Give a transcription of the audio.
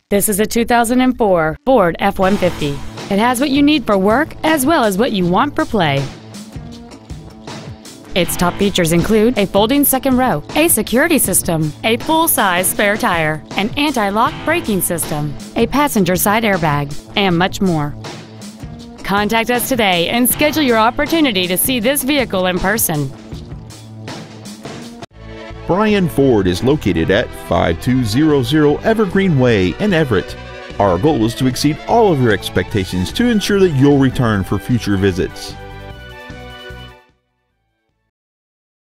This is a 2004 Ford F-150. It has what you need for work as well as what you want for play. Its top features include a folding second row, a security system, a full-size spare tire, an anti-lock braking system, a passenger side airbag, and much more. Contact us today and schedule your opportunity to see this vehicle in person. Brien Ford is located at 5200 Evergreen Way in Everett. Our goal is to exceed all of your expectations to ensure that you'll return for future visits.